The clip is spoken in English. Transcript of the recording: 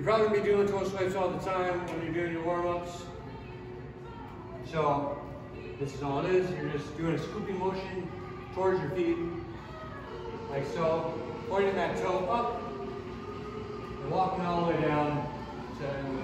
probably gonna be doing toe swipes all the time when you're doing your warm-ups. So this is all it is. You're just doing a scooping motion towards your feet, like so, pointing that toe up and walking all the way down to